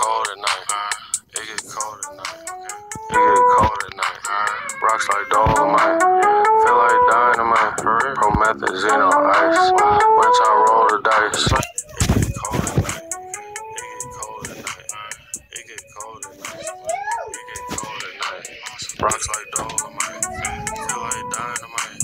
cold at night. It get cold at night. It get cold at night. Rocks like Dolomite. Feel like dynamite. Promethazine on ice. One time roll the dice. It get cold at night. It get cold at night. It get cold at night. It get cold at night. Rocks like Dolomite. Feel like dynamite.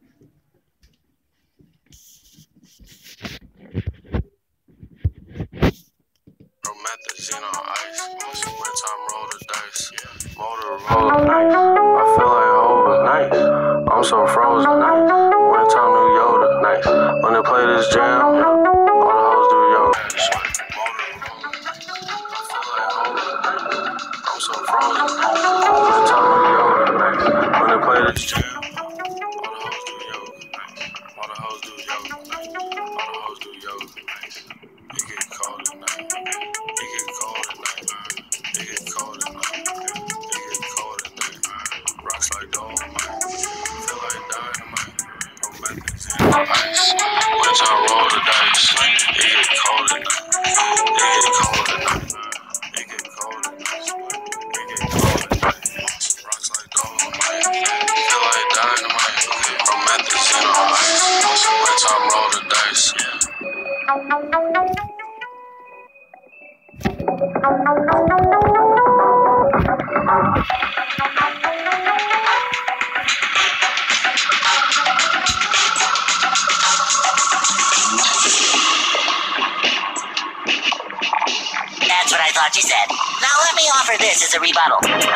Promethazine on ice. One time roll the dice. Motorola nice. I feel like over nice. I'm so frozen nice. One time New Yoda nice. When they play this jam, all the hoes do yoga. Motorola nice. I feel like over nice. I'm so frozen nice. One time New Yoda nice. When they play this jam, all the hoes do yoga nice. All the hoes do yoga nice. All the hoes do yoga nice. It get cold at night. It get cold at night. It get cold at night. It get cold at night. Rocks like Dolomite. Feel like dynamite. Promethazine on ice. When I roll the dice. It get cold at night. It get cold at night. It get cold at night. It get cold at night. Rocks like Dolomite. Feel like dynamite. Promethazine on ice. When I roll the dice. That's what I thought you said. Now let me offer this as a rebuttal.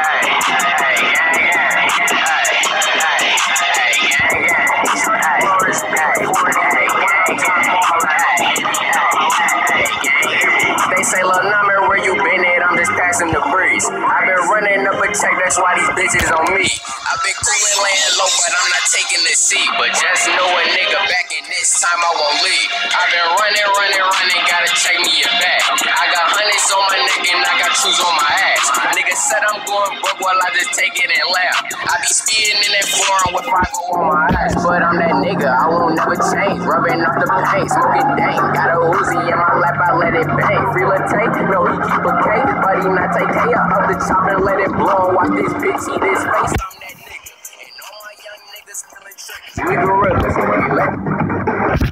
They say, "Lil' number, where you been at? I'm just passing the breeze. I've been running up a check, that's why these bitches on me. I've been coolin' laying low, but I'm not taking the seat. But just know a nigga back in this time I won't leave. I've been running, gotta check me your bag. I got hundreds on my neck and I got shoes on my ass. Nigga said I'm going broke while I just take it and laugh. I be speeding in that foreign with 5 on my ass. But I'm that nigga, I won't never change. Rubbing off the paint, smoking dank. Got a Uzi in my lap, I let it bang. Free Latte, no he keep a K, but he not take K up the chop and let it blow. Watch this bitch eat his face. I'm that nigga, and all my young niggas killing tricks. We gorillas, we let.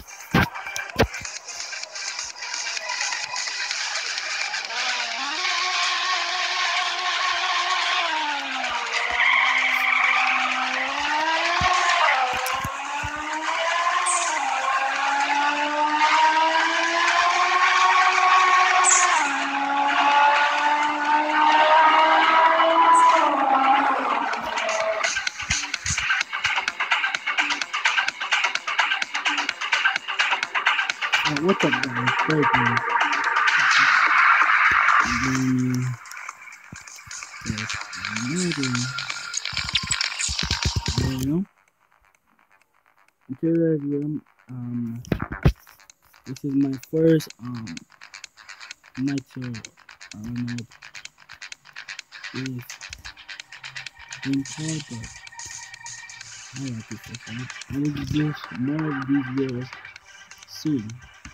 What's up, guys? Very good. This is my first night show. I don't know if it's been called, but I like it so far. I will do more of these videos soon.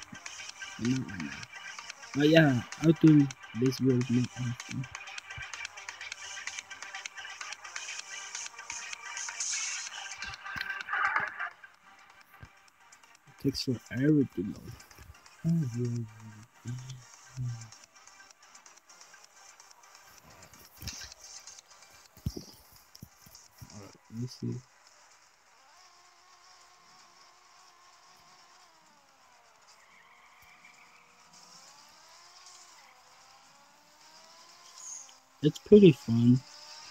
But yeah, I think this will be awesome. It takes forever to load. Alright, let me see. It's pretty fun.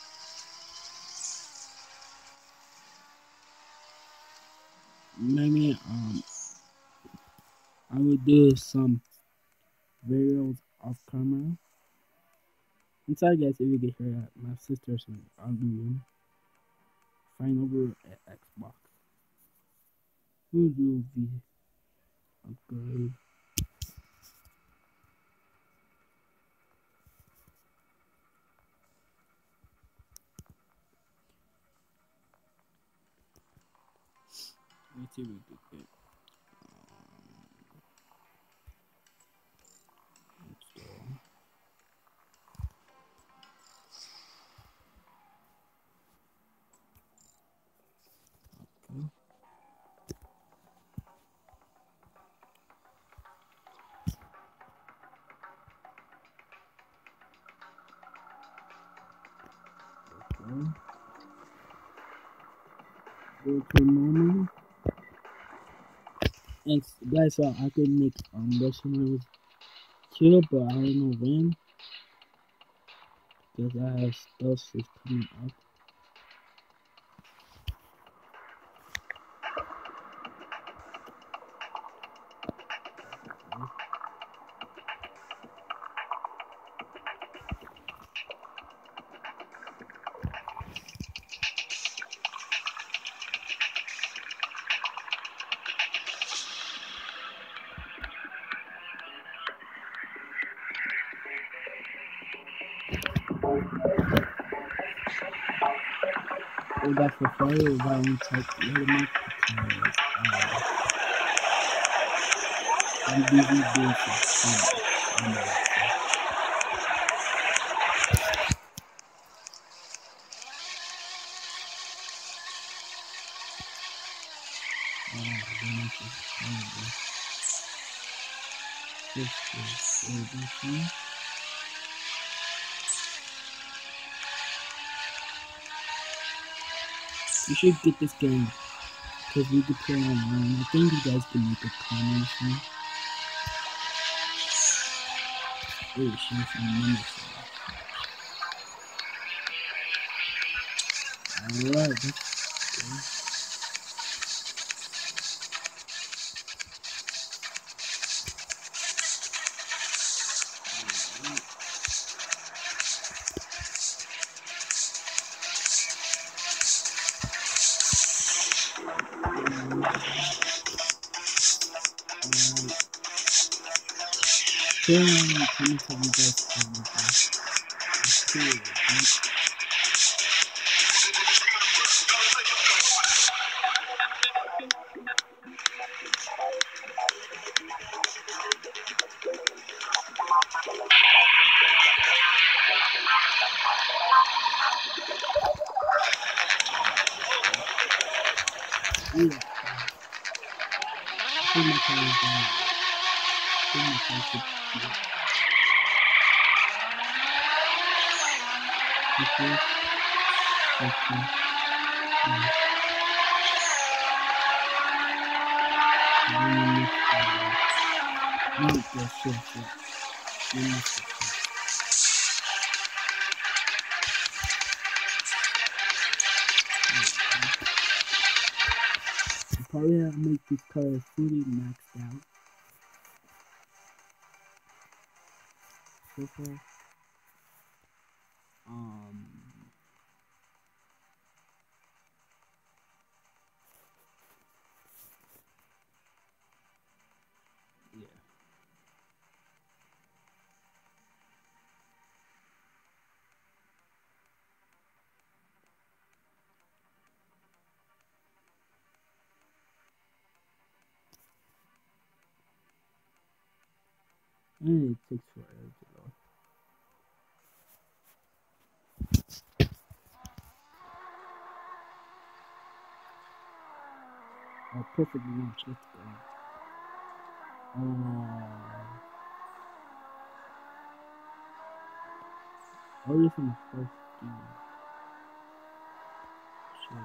Maybe I will do some videos off camera. I'm sorry guys if you get hear that my sister's arguing. Find over at Xbox. Who will be upgrade? Let's see what we can get. Go to normal. And guys, so I could make Russian too, but I don't know when. Because I have stuff is coming up. We got for fire, we got one type element because I'm busy doing some stuff. You should get this game because we could play online. I think you guys can make a comment soon. Oh, show some minutes. Alright, let's go. Comment how you guys can make this. Cool. Yeah. I think my car is down. I think my car should be. Okay. No, sure. Probably have to make this car fully maxed out. So far. Yeah. And it takes forever to load. Oh, perfect launch. Let's go. Only from the first game. Shit.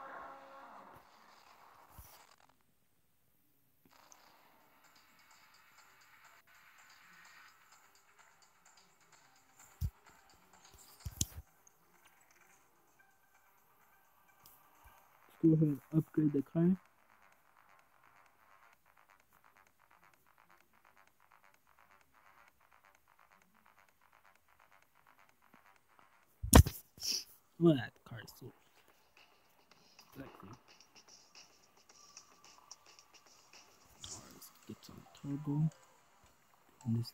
Let's go ahead and upgrade the car. Well, that car is so sexy. Alright, let's get some turbo. And this.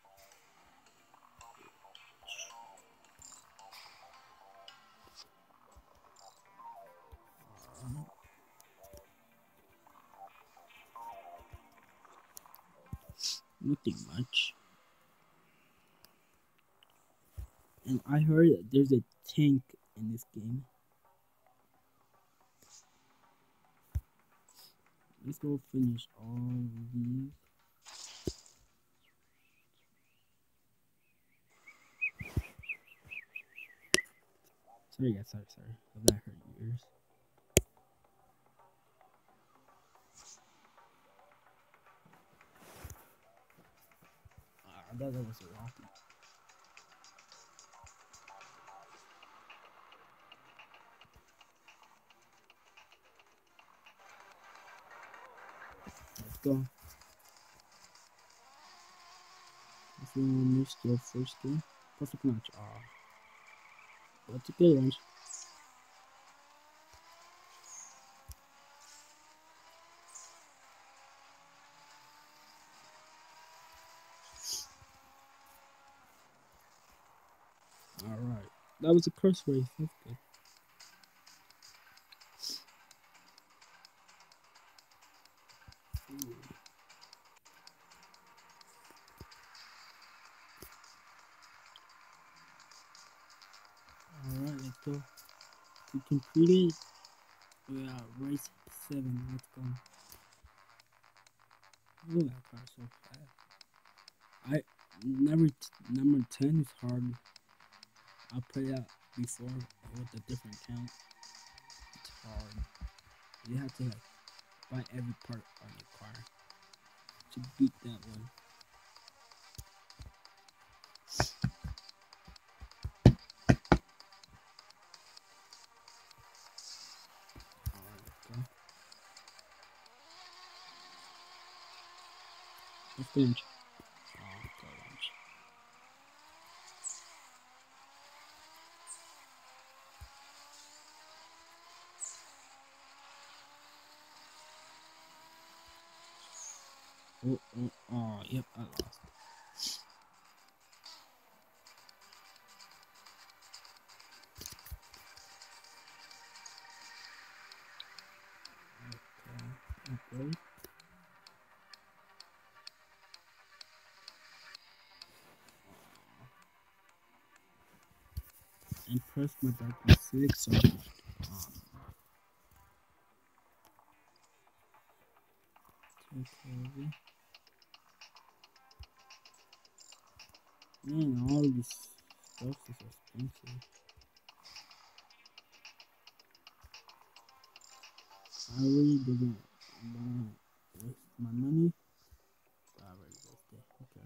Nothing much. And I heard that there's a tank in this game. Let's go finish all these. Sorry guys, sorry. If that hurt your ears. I thought that was a rocket. Let's go. If you missed your first game, perfect match. That's a good one. Alright. That was a curse race. That's good. Alright, let's go. We completed. We are race 7. Let's go. Oh, that car's so fast. Number 10 is hard. I played that before with a different count. It's hard. You have to like buy every part on your car to beat that one. Alright, let's go. Let's finish. Oh, go launch. Oh, yep, I lost. Okay. And press my button 6 so man, all this stuff is expensive. I really didn't want to waste my money. I already wasted it. Okay.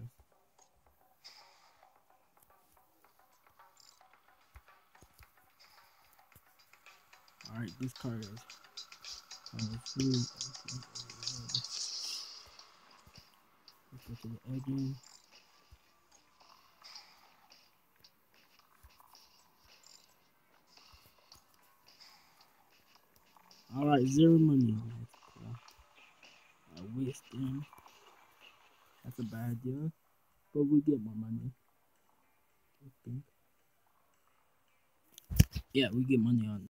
Alright, this car is food. Let's go to the engine. Alright, 0 money. That's cool. I wasted. That's a bad deal. But we get more money. I think. Yeah, we get money on